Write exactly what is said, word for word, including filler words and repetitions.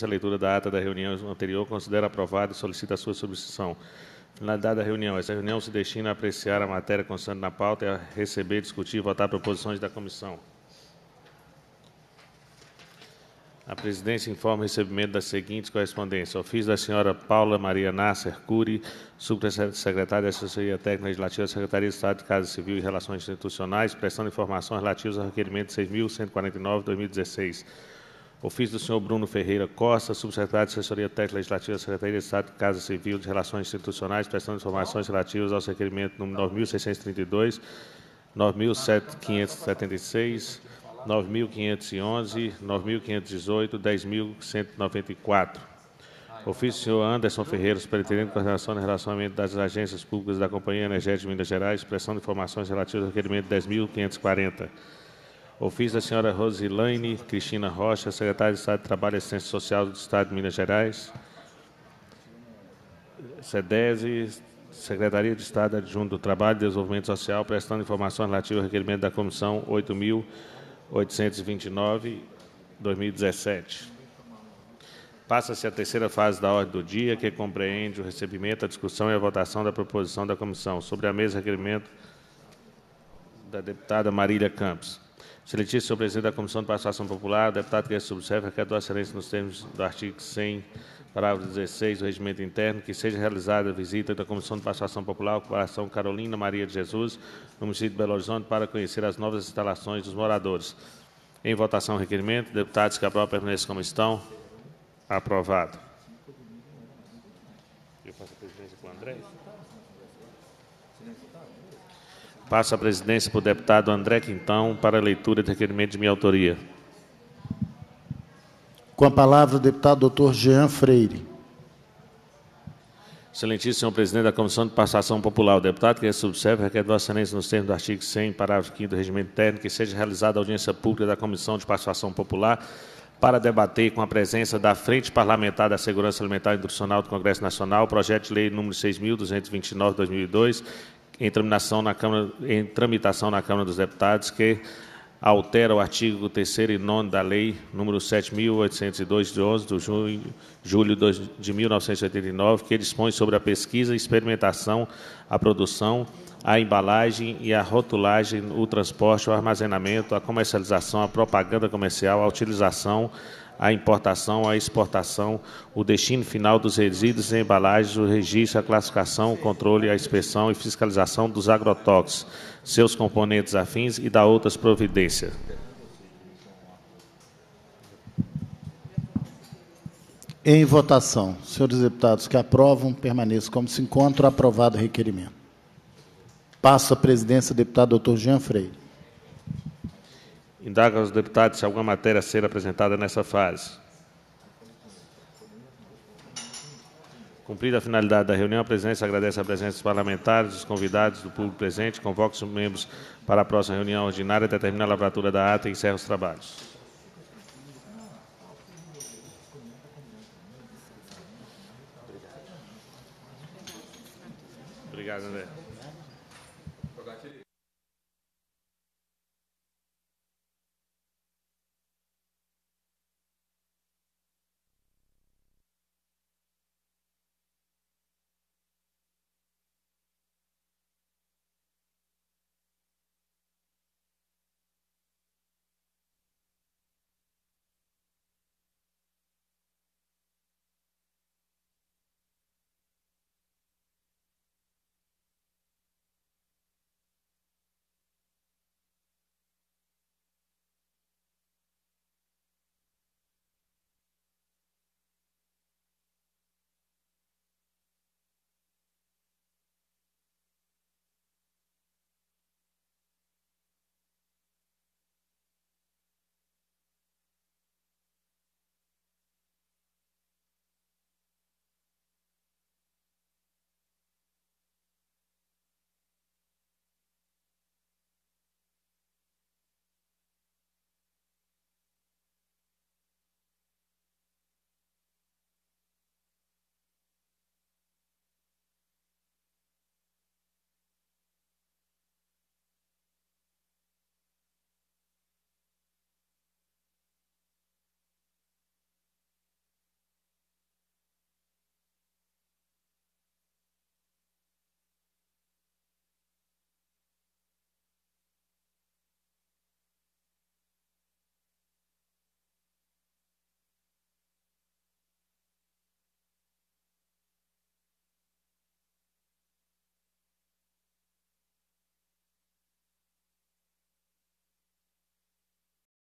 dispensa a leitura da ata da reunião anterior, considera aprovada e solicita a sua subscrição. Finalidade da reunião. Essa reunião se destina a apreciar a matéria constante na pauta e a receber, discutir e votar proposições da comissão. A presidência informa o recebimento das seguintes correspondências. Ofício da senhora Paula Maria Nasser Cury, subsecretária da Assessoria Técnica Legislativa da Secretaria de Estado de Casa Civil e Relações Institucionais, prestando informações relativas ao requerimento seis mil cento e quarenta e nove de dois mil e dezesseis. Ofício do senhor Bruno Ferreira Costa, subsecretário de Assessoria Técnica Legislativa da Secretaria de Estado de Casa Civil e de Relações Institucionais, prestando informações relativas ao requerimento número nove mil seiscentos e trinta e dois, nove mil quinhentos e setenta e seis, nove mil quinhentos e onze, nove mil quinhentos e dezoito, dez mil cento e noventa e quatro. Ofício do senhor Anderson Ferreira, superintendente de coordenação e relacionamento das agências públicas da Companhia Energética de Minas Gerais, prestando informações relativas ao requerimento dez mil quinhentos e quarenta. Ofício da senhora Rosilane Cristina Rocha, secretária de Estado de Trabalho e Assistência Social do Estado de Minas Gerais. SEDESE, Secretaria de Estado Adjunto do Trabalho e Desenvolvimento Social, prestando informações relativas ao requerimento da Comissão oito mil oitocentos e vinte e nove, dois mil e dezessete. Passa-se a terceira fase da ordem do dia, que compreende o recebimento, a discussão e a votação da proposição da comissão. Sobre a mesa, requerimento da deputada Marília Campos. Excelentíssimo senhor presidente da Comissão de Participação Popular, o deputado que subserve requer a excelência nos termos do artigo cem, parágrafo dezesseis do Regimento Interno, que seja realizada a visita da Comissão de Participação Popular à Corporação Carolina Maria de Jesus, no município de Belo Horizonte, para conhecer as novas instalações dos moradores. Em votação, o requerimento. Deputados que aprovam permaneçam como estão. Aprovado. Eu passo a presidência para o André. Passo a presidência para o deputado André Quintão para a leitura do requerimento de minha autoria. Com a palavra, o deputado doutor Jean Freire. Excelentíssimo senhor presidente da Comissão de Participação Popular, o deputado que subserve requer Vossa Excelência nos termos do artigo cem, parágrafo quinto do Regimento Interno, que seja realizada a audiência pública da Comissão de Participação Popular para debater com a presença da Frente Parlamentar da Segurança Alimentar e Nutricional do Congresso Nacional o projeto de lei número seis mil duzentos e vinte e nove de dois mil e dois, em tramitação na Câmara, em tramitação na Câmara dos Deputados, que altera o artigo terceiro e nono da Lei número sete mil oitocentos e dois, de onze de junho, julho de mil novecentos e oitenta e nove, que dispõe sobre a pesquisa, experimentação, a produção, a embalagem e a rotulagem, o transporte, o armazenamento, a comercialização, a propaganda comercial, a utilização, a importação, a exportação, o destino final dos resíduos e embalagens, o registro, a classificação, o controle, a inspeção e fiscalização dos agrotóxicos, seus componentes afins e da outras providências. Em votação. Senhores deputados que aprovam, permaneçam como se encontra. Aprovado o requerimento. Passo a presidência ao deputado doutor Jean Freire. Indago aos deputados se alguma matéria a ser apresentada nessa fase. Cumprida a finalidade da reunião, a presidência agradece a presença dos parlamentares, dos convidados, do público presente, convoca os membros para a próxima reunião ordinária, determina a lavratura da ata e encerra os trabalhos. Obrigado, André.